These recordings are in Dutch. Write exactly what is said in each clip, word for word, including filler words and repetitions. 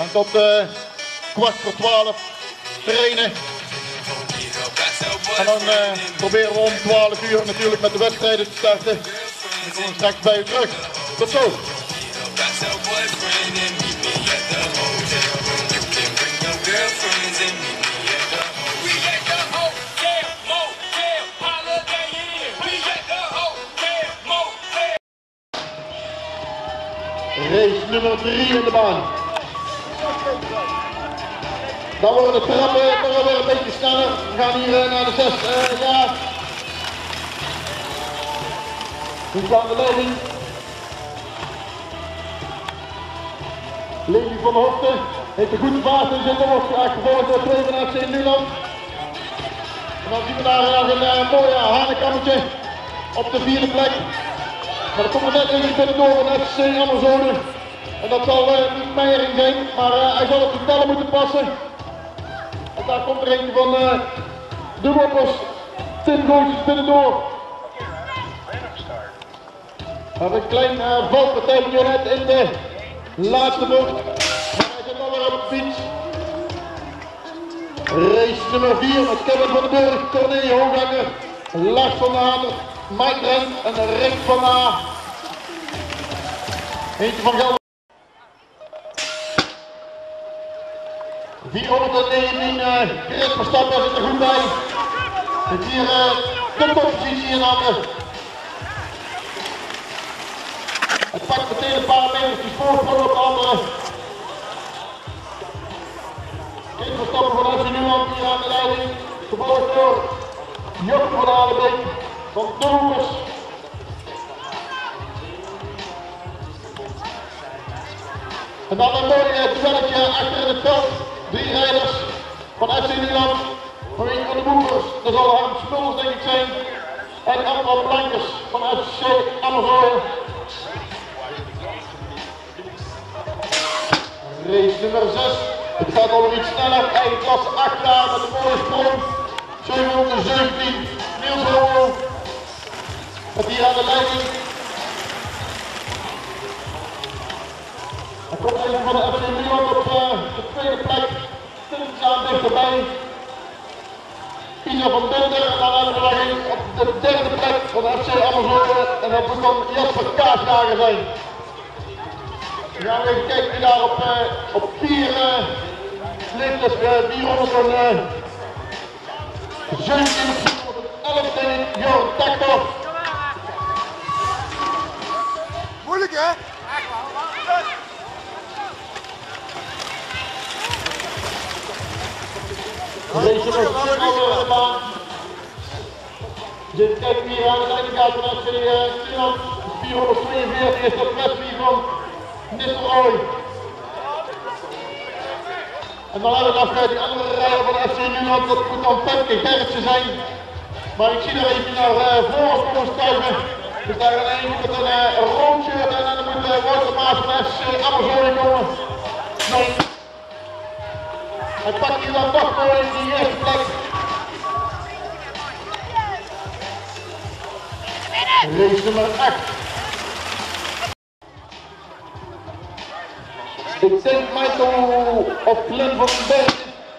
En tot uh, kwart voor twaalf trainen. En dan uh, proberen we om twaalf uur natuurlijk met de wedstrijden te starten. En dan komen we straks bij u terug. Tot zo! Race nummer drie in de baan. Dan worden de trappen toch weer een beetje sneller. We gaan hier uh, naar de zes. Uh, ja. We slaan de leiding. Levi van de Hofte heeft een goede vaart in zitten. Wordt graag gevolgd door twee van F C Nuland. En dan zien we daar nog een uh, mooie hanenkammetje op de vierde plek. Maar er komt er net eentje binnendoor van F C Amazone. En dat zal uh, niet Meijering zijn, maar uh, hij zal op de tellen moeten passen. En daar komt er eentje van uh, de Woppers, Tim Gooitjes binnendoor. We hebben een klein uh, valpartijtje net in de laatste bocht. Maar hij zit alweer op de fiets. Race nummer vier met Kevin van den Burg, Corné Hooganger, Lars van der Hamer, Mike Rent en Rick van A. Eentje van Gelder. vierhonderdnegentien uh, Chris Verstappen zit er goed bij. Met hier uh, de toppositie in handen. Het pakt meteen een paar meters die voorsprong op de andere. Chris Verstappen van F C Nuland hier aan de leiding. Gevolgd door Jokke van Alenbeek van de Hoekers. En dan een mooi uh, duelletje achter in het veld. Drie rijders van F C Nuland, van een van de Boekers, dat zal Harm Smulders denk ik zijn, en Anton Blankers van F C Amazone. Race nummer zes, het gaat alweer iets sneller, eigen klasse acht daar met een mooie sprong, zevenhonderdzeventien, Niels Rommel, met hier aan de leiding. Er komt even van de F C Nuland op uh, de tweede plek, stilletjes dichterbij. Isa van Binder en dan hebben we nog een op de derde plek van de F C Amazone en dat moet dan Jasper Kaasjager zijn. We gaan even kijken wie daar op, uh, op vier uh, ligt, dus uh, vierhonderd zeventien, elf tegen Jorn Taktor. Moeilijk hè? Race nummer vier alweer in de baan. Dit kijken we hier aan het einde gaat van F C Nuland. vierhonderdtweeënveertig is dat Wesley van Nistelrooy. En dan hebben we afgeluid die andere rijder van F C Nuland, dat moet dan Femke Gerritsen zijn. Maar ik zie er even naar uh, voren komen stuiven. Dus daar gaan een met een uh, rood shirt en dan moet uh, Wouter Maas van F C Amazone komen. Nee. Hij pakt hier dan toch mooi in die eerste plek. Race nummer acht. Ik denk Michael of Glenn van den Berg.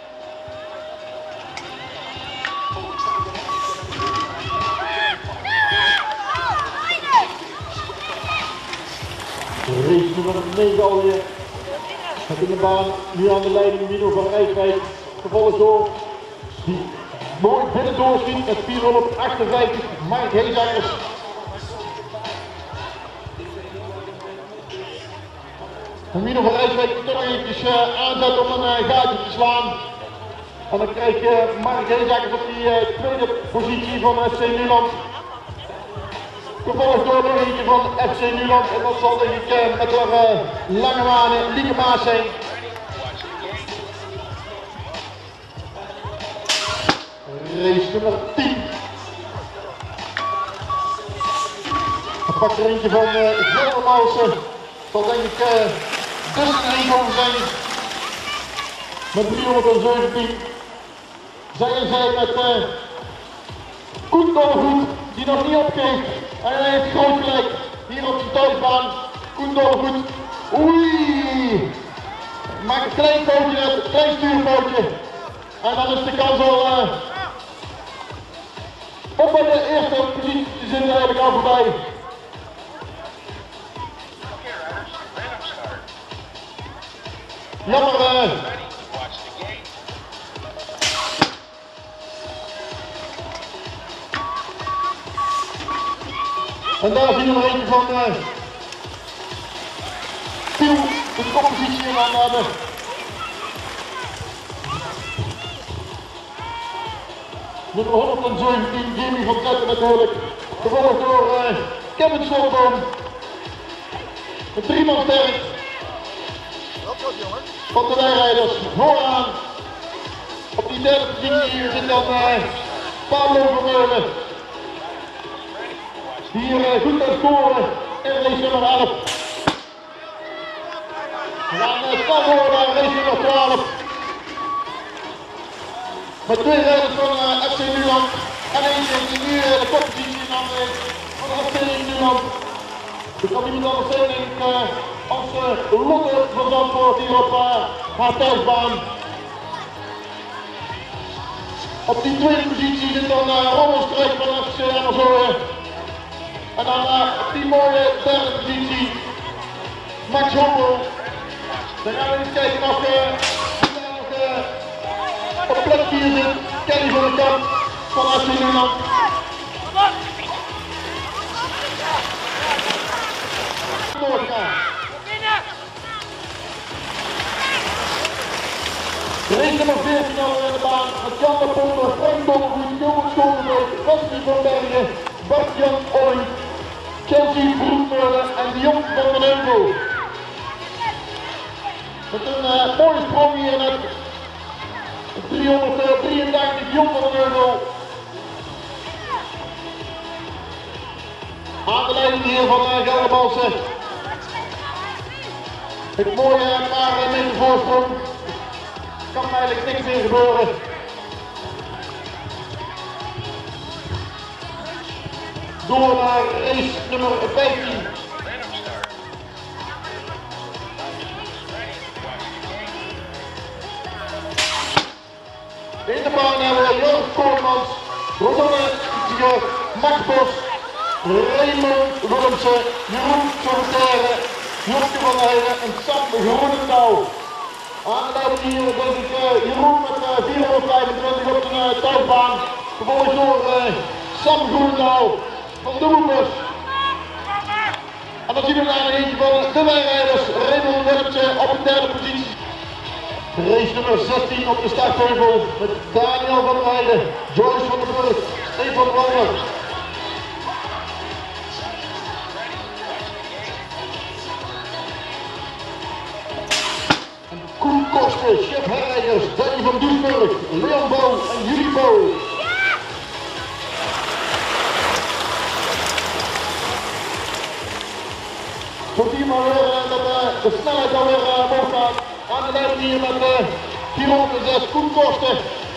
Race nummer negen alweer. Met in de baan, nu aan de leiding Mino van Rijswijk, gevolgd door die mooi binnen doorschiet met vierhonderdachtenvijftig Mark Heezakers. En Mino van Rijswijk moet toch eventjes uh, aanzetten om een uh, gaatje te slaan. En dan krijg je Mark Heezakers op die uh, tweede positie van F C Nuland. Gevolgd door nog eentje van F C Nuland en dat zal denk ik uh, met haar uh, lange manen Lieke Maas zijn. Race nummer tien. Dan pakt er eentje van uh, Geldermalsen. Dat zal denk ik uh, tussen Eindhoven zijn. Met driehonderdzeventien. Zij en zij met uh, Koen Dollegoed die nog niet opgeeft. En hij heeft groot gelijk. Hier op zijn thuisbaan. Koen Dollegoed. Oei! maak een klein pootje net, een klein stuurpootje. En dan is de kans al uh, op bij de eerste positie zit er eigenlijk al voorbij. Jammer. Uh, en daar zien we nog eentje van uh, Tiel, de koppositie in aan hebben. Nummer honderdzeventien, Jimmy van Zetten natuurlijk. Gevolgd door uh, Kevin Solboom. Een drieman sterk. Van de wijrijders vooraan. Op die derde positie hier zit dan uh, Pablo Vermeulen. Hier uh, goed aan scoren in race nummer elf. We gaan uh, snel door naar race nummer twaalf. Met twee rijders van uh, F C Nuland en eentje die nu uh, de koppositie in handen heeft van de F C Nuland. Dus kan iemand anders zijn denk ik uh, als uh, Lotte van Zandvoort hier op uh, haar thuisbaan. Op die tweede positie zit dan uh, Ronald Strijk van F C Amersfoort. En dan uh, op die mooie derde positie Max Hoppel. Dan gaan we eens kijken of uh, nog uh, op plek vier zit Kelly van der Kamp van F C Nuland. Race nummer veertien alweer in de baan met Jan de Polder, Frank Donnergoed, Johan Stoltenberg, Wesley van Bergen, Bart-Jan Olling, Chelsea Broekmeulen en Dion van den Heuvel. Met een uh, mooie sprong hier net. driehonderddrieëntachtig Dion van den Heuvel. Aan de leiding hier van uh, Geldermalsen. Het mooie maar uh, met de voorsprong. Kan eigenlijk niks meer gebeuren. Door naar race nummer vijftien. In de baan hebben we Jörg Koolmans, Rosanne Itziger, Max Bos, Raymond Willemsen, Jeroen Solitaire, Joske van Heijden en Sam Groenendaal. Aan de leiding hier denk ik uh, Jeroen met uh, vierhonderdvijfentwintig op zijn uh, thuisbaan. Gevolgd door uh, Sam Groenendaal van de Woepers. En dan zien we daar nog eentje van de wijrijders, Raymond Willemsen op de derde positie. Race nummer zestien op de startheuvel met Daniel van der Heijden, Joyce van der Burg, Stefan Wanger. Koen Kosten, Chef Herrijers, Danny van Doesburg, Leon Bo en Jullie Bo. Zo zie je maar weer uh, dat uh, de snelheid alweer uh, omhoog gaat. Aan de leiding hier met uh, vierhonderdzes Koen Kosten.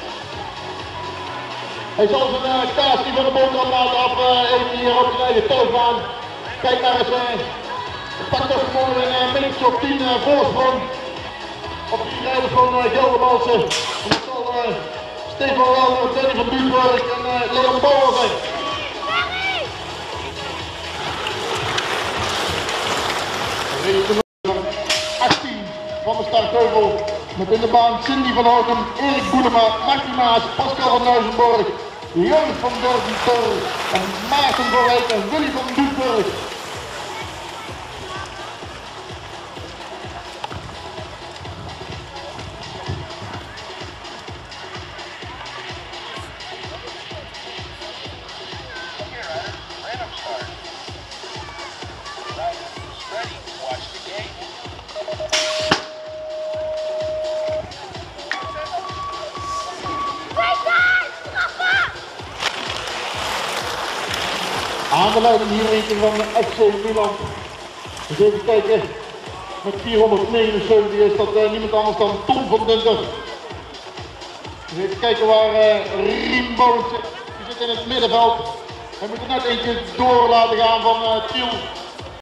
Hij zal zijn uh, kaas die van de boterham laten af uh, even hier op zijn eigen thuisbaan. Kijk naar eens, uh, pakt toch gewoon een uh, minuutje op tien uh, voorsprong. Op die rijders van uh, Geldermalsen. En dat zal uh, Stefan Welder, Danny van Duisburg en uh, Leon Bouwer zijn. achttien van de startheuvel. Met in de baan Cindy van Houten, Erik Boelema, Martin Maas, Pascal van Nuizenborg, Jurgen van Derventor en Maarten van Rijk en Willy van Duisburg. Aan de leiding hier eentje van de F C Nuland. Dus even kijken, met vierhonderdnegenenzeventig is dat uh, niemand anders dan Tom van Dunter. Dus even kijken waar uh, Rien Boont zit. Die zit in het middenveld. We moeten net eentje door laten gaan van uh, Tiel.